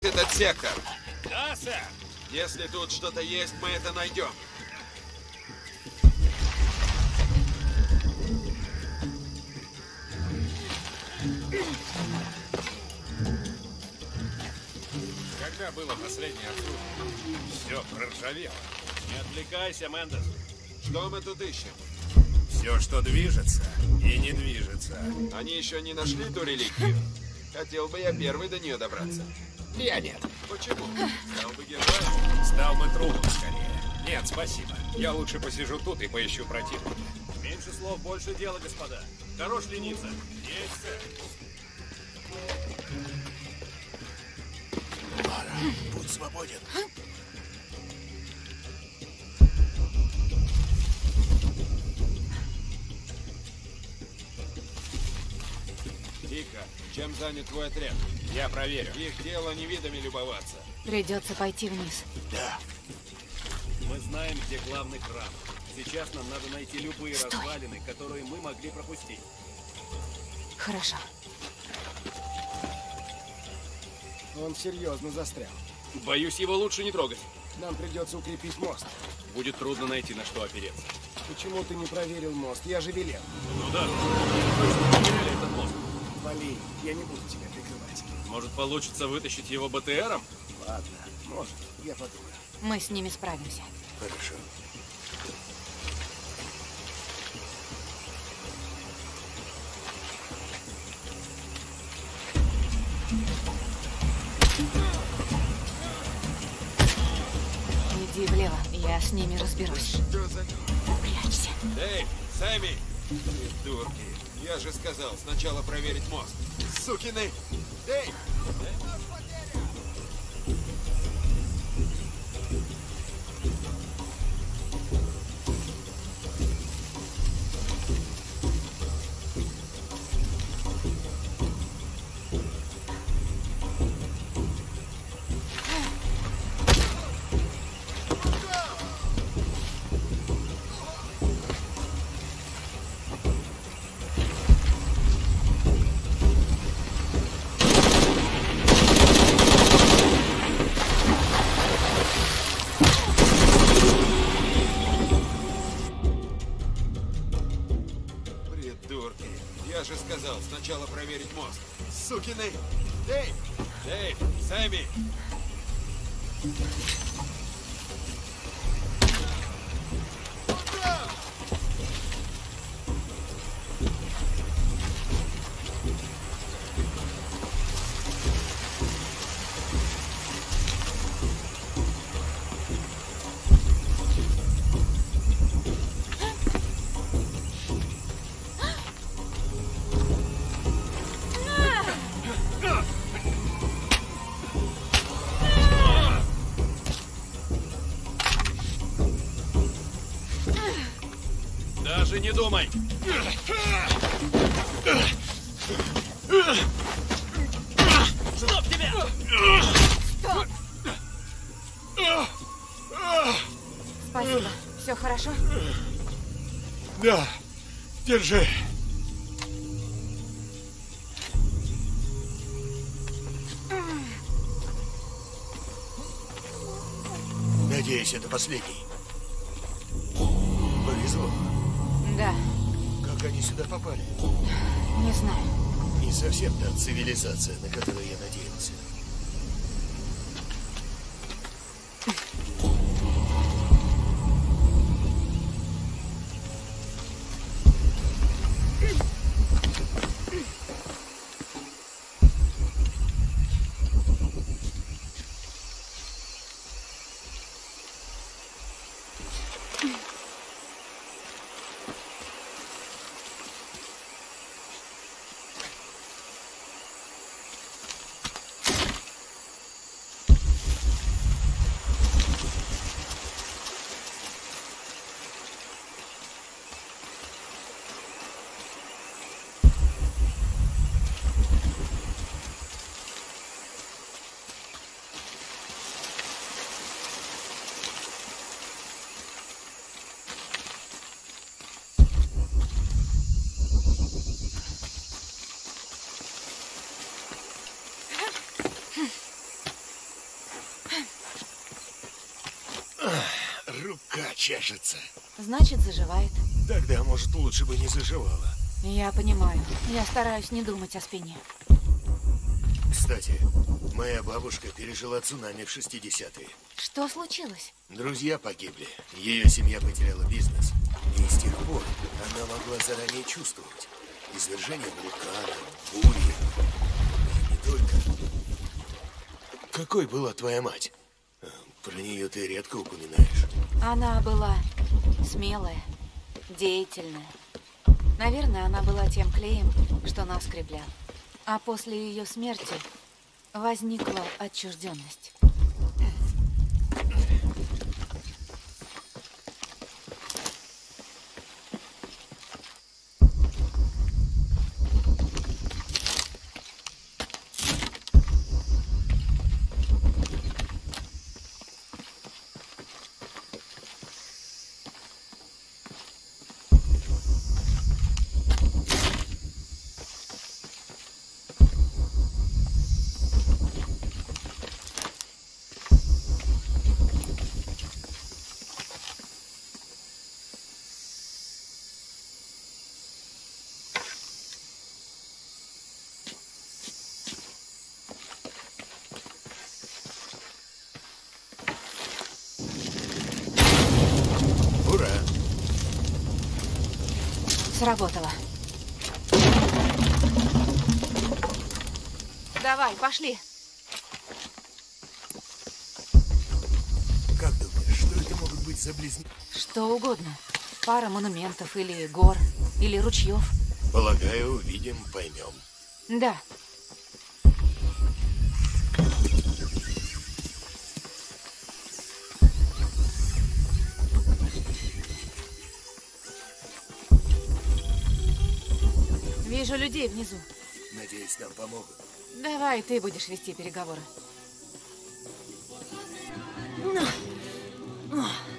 этот сектор. Да, сэр. Если тут что-то есть, мы это найдем. Когда было последнее обслуживание? Все проржавело. Не отвлекайся, Мендес. Что мы тут ищем? Все, что движется и не движется. Они еще не нашли ту реликвию? Хотел бы я первый до нее добраться. Я нет. Почему? Стал бы героем. Стал бы трудом скорее. Нет, спасибо. Я лучше посижу тут и поищу противника. Меньше слов, больше дела, господа. Хорош лениться. Есть, сэр. Лара, будь свободен. Тихо. Чем занят твой отряд? Я проверю. Их дело не видами любоваться. Придется пойти вниз. Да. Мы знаем, где главный храм. Сейчас нам надо найти любые Стой. развалины, которые мы могли пропустить. Хорошо. Он серьезно застрял. Боюсь, его лучше не трогать. Нам придется укрепить мост. Будет трудно найти, на что опереться. Почему ты не проверил мост? Я же велел. Ну да, мы точно потеряли этот мост. Вали, я не буду тебя прикрывать. Может, получится вытащить его БТРом? Ладно, может, я подумаю. Мы с ними справимся. Хорошо. Иди влево, я с ними разберусь. Что за... Прячься. Эй, Сэмми! Придурки. Я же сказал, сначала проверить мост. Сукины! Эй! Придурки. Я же сказал, сначала проверить мост. Сукины! Эй! Эй, Сэмми! Даже не думай! Стоп тебя! Стоп! Спасибо. Все хорошо? Да, держи. Надеюсь, это последний. Повезло. Да, Как они сюда попали? не знаю. Не совсем та цивилизация, на которую я надеялся. Рука чешется. Значит, заживает. Тогда, может, лучше бы не заживала. Я понимаю. Я стараюсь не думать о спине. Кстати, моя бабушка пережила цунами в 60-е. Что случилось? Друзья погибли, ее семья потеряла бизнес. И с тех пор она могла заранее чувствовать извержение вулкана, бури. И не только. Какой была твоя мать? Про нее ты редко упоминаешь. Она была смелая, деятельная. Наверное, она была тем клеем, что нас скреплял. А после ее смерти возникла отчужденность. Ура! Сработало. Давай, пошли. Как думаешь, что это могут быть за близнецы? Что угодно. Пара монументов или гор, или ручьев. Полагаю, увидим, поймем. Да. Вижу людей внизу. Надеюсь, нам помогут. Давай, ты будешь вести переговоры.